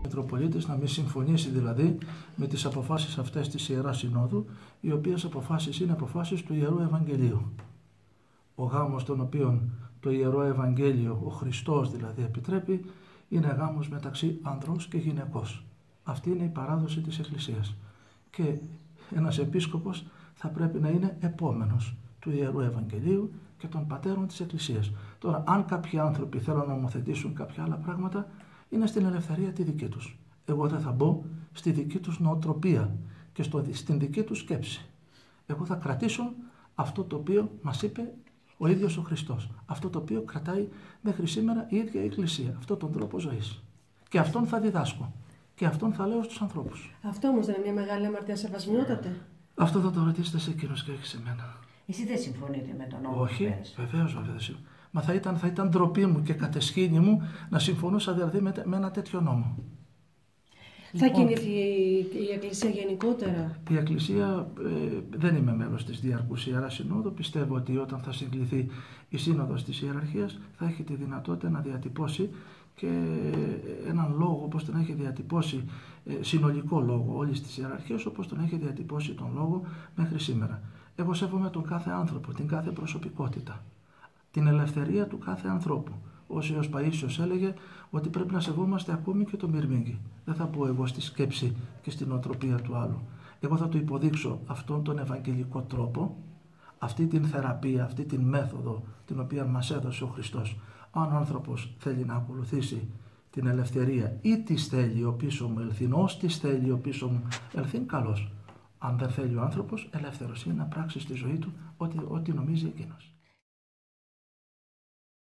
Μητροπολίτης να μην συμφωνήσει δηλαδή με τις αποφάσεις αυτές της Ιεράς Συνόδου, οι οποίες αποφάσεις είναι αποφάσεις του Ιερού Ευαγγελίου. Ο γάμος τον οποίον το Ιερό Ευαγγέλιο, ο Χριστός δηλαδή επιτρέπει, είναι γάμος μεταξύ ανδρός και γυναικός. Αυτή είναι η παράδοση της Εκκλησίας. Και ένας επίσκοπος θα πρέπει να είναι επόμενος του Ιερού Ευαγγελίου και των πατέρων της Εκκλησίας. Τώρα, αν κάποιοι άνθρωποι θέλουν να νομοθετήσουν κάποια άλλα πράγματα, είναι στην ελευθερία τη δική τους. Εγώ δεν θα μπω στη δική τους νοοτροπία και στην δική τους σκέψη. Εγώ θα κρατήσω αυτό το οποίο μας είπε ο ίδιος ο Χριστός. Αυτό το οποίο κρατάει μέχρι σήμερα η ίδια η Εκκλησία. Αυτόν τον τρόπο ζωής. Και αυτόν θα διδάσκω. Και αυτόν θα λέω στους ανθρώπους. Αυτό όμως δεν είναι μια μεγάλη αμαρτία, σεβασμιότατε? Αυτό θα το ρωτήσετε σε εκείνους και όχι σε μένα. Εσύ δεν συμφωνείτε με τον νόμο? Όχι, βεβαίως. Μα θα ήταν ντροπή μου και κατεσχήνη μου να συμφωνούσα δηλαδή με ένα τέτοιο νόμο. Θα κινηθεί η Εκκλησία γενικότερα? Η Εκκλησία δεν είμαι μέλος της Διαρκούς Ιεράς Συνόδου. Πιστεύω ότι όταν θα συγκληθεί η Σύνοδος της Ιεραρχίας θα έχει τη δυνατότητα να διατυπώσει και έναν λόγο όπως τον έχει διατυπώσει, συνολικό λόγο όλης της Ιεραρχίας, όπως τον έχει διατυπώσει τον λόγο μέχρι σήμερα. Εγώ σέβομαι τον κάθε άνθρωπο, την κάθε προσωπικότητα, την ελευθερία του κάθε ανθρώπου. Ο Οσίος Παΐσιος έλεγε ότι πρέπει να σεβόμαστε ακόμη και το μυρμήγκι. Δεν θα μπω εγώ στη σκέψη και στην οτροπία του άλλου. Εγώ θα του υποδείξω αυτόν τον ευαγγελικό τρόπο, αυτή την θεραπεία, αυτή την μέθοδο την οποία μας έδωσε ο Χριστός. Αν ο άνθρωπος θέλει να ακολουθήσει την ελευθερία ή της θέλει ο πίσω μου ελθύν, ως της θέλει ο πίσω μου ελθύν, καλώς. Αν δεν θέλει ο άνθρωπος, ελεύθερος είναι να πράξει στη ζωή του ό,τι νομίζει εκείνος.